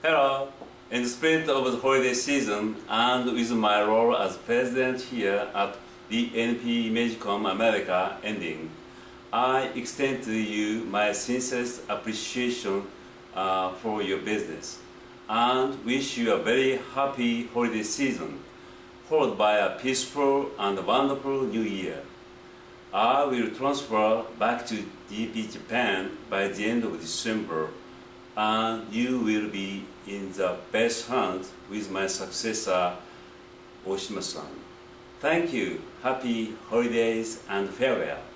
Hello. In the spirit of the holiday season and with my role as president here at the NP Magicom America ending, I extend to you my sincerest appreciation for your business and wish you a very happy holiday season, followed by a peaceful and wonderful new year. I will transfer back to DP Japan by the end of December, and you will be in the best hands with my successor, Oshima-san. Thank you, happy holidays, and farewell.